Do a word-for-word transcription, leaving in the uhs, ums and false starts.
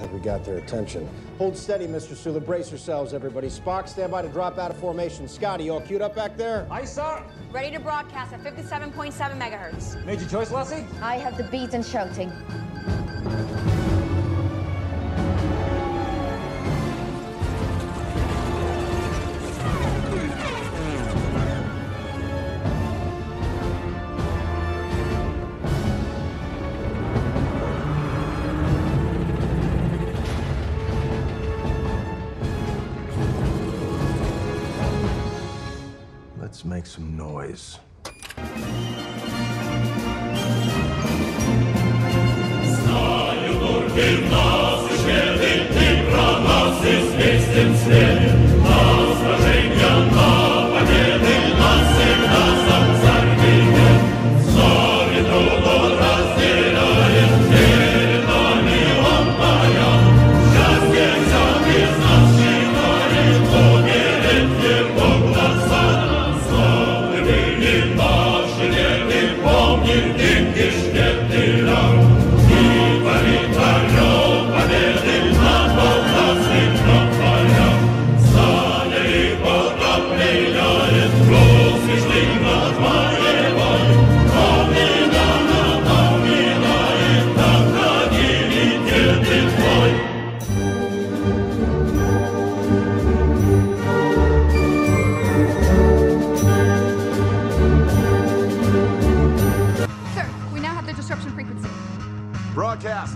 think we got their attention. Hold steady, Mister Sula. Brace yourselves, everybody. Spock, stand by to drop out of formation. Scotty, you all queued up back there? Aye, sir. Ready to broadcast at fifty-seven point seven megahertz. Made your choice, Lassie? I have the beat and shouting. Let's make some noise. Sir, we now have the disruption frequency. Broadcast.